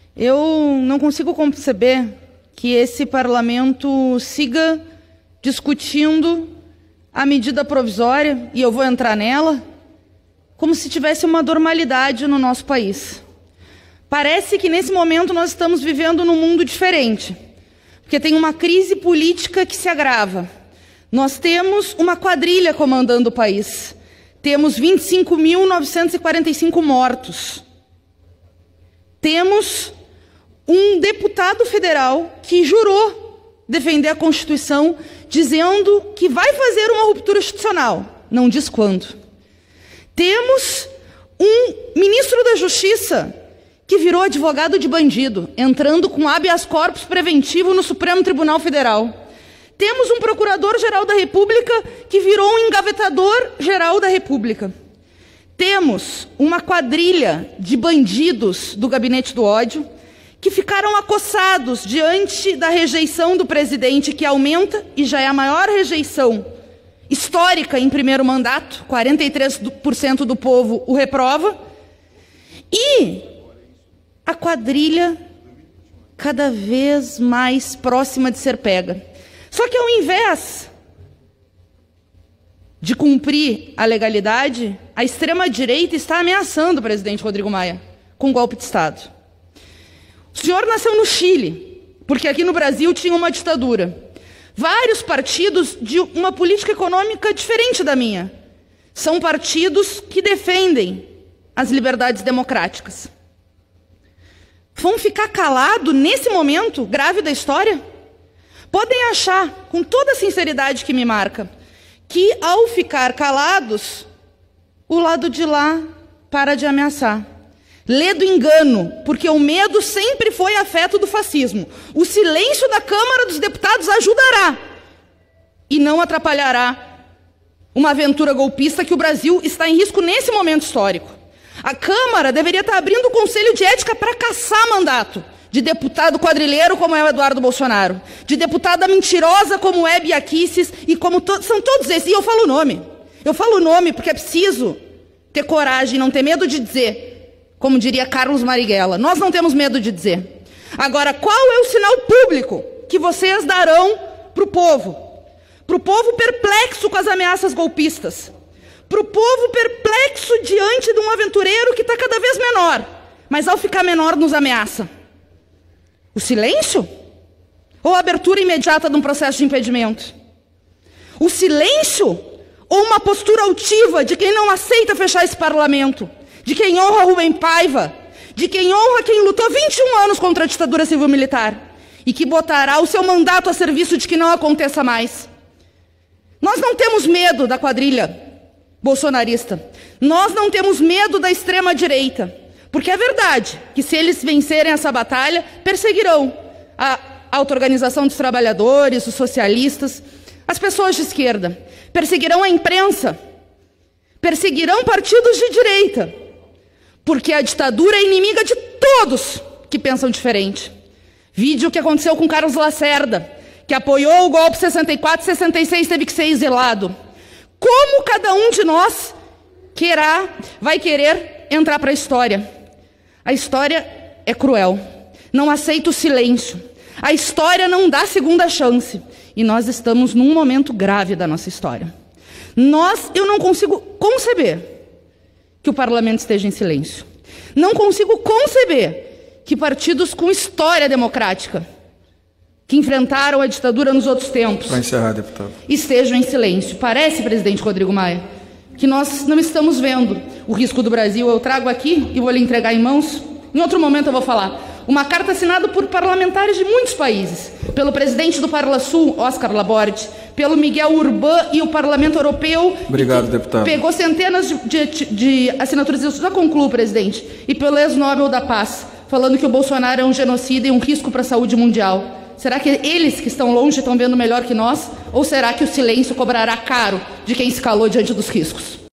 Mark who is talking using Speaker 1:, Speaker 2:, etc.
Speaker 1: Eu não consigo conceber que esse parlamento siga discutindo a medida provisória, e eu vou entrar nela, como se tivesse uma normalidade no nosso país. Parece que nesse momento nós estamos vivendo num mundo diferente, porque tem uma crise política que se agrava. Nós temos uma quadrilha comandando o país. Temos 25.945 mortos. Temos um deputado federal que jurou defender a Constituição, dizendo que vai fazer uma ruptura institucional. Não diz quando. Temos um ministro da Justiça que virou advogado de bandido, entrando com habeas corpus preventivo no Supremo Tribunal Federal. Temos um procurador-geral da República que virou um engavetador-geral da República. Temos uma quadrilha de bandidos do gabinete do ódio que ficaram acossados diante da rejeição do presidente, que aumenta e já é a maior rejeição histórica em primeiro mandato, 43% do povo o reprova, e a quadrilha cada vez mais próxima de ser pega. Só que ao invés de cumprir a legalidade, a extrema-direita está ameaçando o presidente Rodrigo Maia com golpe de Estado. O senhor nasceu no Chile, porque aqui no Brasil tinha uma ditadura. Vários partidos de uma política econômica diferente da minha. São partidos que defendem as liberdades democráticas. Vão ficar calados nesse momento grave da história? Podem achar, com toda a sinceridade que me marca, que ao ficar calados, o lado de lá para de ameaçar. Lê do engano, porque o medo sempre foi afeto do fascismo. O silêncio da Câmara dos Deputados ajudará e não atrapalhará uma aventura golpista que o Brasil está em risco nesse momento histórico. A Câmara deveria estar abrindo o Conselho de Ética para caçar mandato de deputado quadrilheiro como é o Eduardo Bolsonaro, de deputada mentirosa como é Bia Kicis e como são todos esses. E eu falo o nome. Eu falo o nome porque é preciso ter coragem, não ter medo de dizer. Como diria Carlos Marighella, nós não temos medo de dizer. Agora, qual é o sinal público que vocês darão para o povo? Para o povo perplexo com as ameaças golpistas. Para o povo perplexo diante de um aventureiro que está cada vez menor, mas ao ficar menor nos ameaça. O silêncio? Ou a abertura imediata de um processo de impedimento? O silêncio? Ou uma postura altiva de quem não aceita fechar esse parlamento? De quem honra Rubem Paiva, de quem honra quem lutou 21 anos contra a ditadura civil-militar e que botará o seu mandato a serviço de que não aconteça mais. Nós não temos medo da quadrilha bolsonarista. Nós não temos medo da extrema-direita, porque é verdade que se eles vencerem essa batalha, perseguirão a auto-organização dos trabalhadores, os socialistas, as pessoas de esquerda, perseguirão a imprensa, perseguirão partidos de direita, porque a ditadura é inimiga de todos que pensam diferente. Vide o que aconteceu com Carlos Lacerda, que apoiou o golpe 64 e 66, teve que ser exilado. Como cada um de nós vai querer entrar para a história? A história é cruel, não aceita o silêncio. A história não dá segunda chance. E nós estamos num momento grave da nossa história. Eu não consigo conceber que o parlamento esteja em silêncio. Não consigo conceber que partidos com história democrática, que enfrentaram a ditadura nos outros tempos,
Speaker 2: para encerrar, deputado,
Speaker 1: estejam em silêncio. Parece, presidente Rodrigo Maia, que nós não estamos vendo o risco do Brasil. Eu trago aqui e vou lhe entregar em mãos. Em outro momento eu vou falar. Uma carta assinada por parlamentares de muitos países, pelo presidente do Parlasul, Oscar Laborde, pelo Miguel Urbán e o Parlamento Europeu.
Speaker 2: Obrigado, deputado.
Speaker 1: Pegou centenas de assinaturas, eu já concluo, presidente, e pelo ex-Nobel da Paz, falando que o Bolsonaro é um genocida e um risco para a saúde mundial. Será que eles que estão longe estão vendo melhor que nós? Ou será que o silêncio cobrará caro de quem se calou diante dos riscos?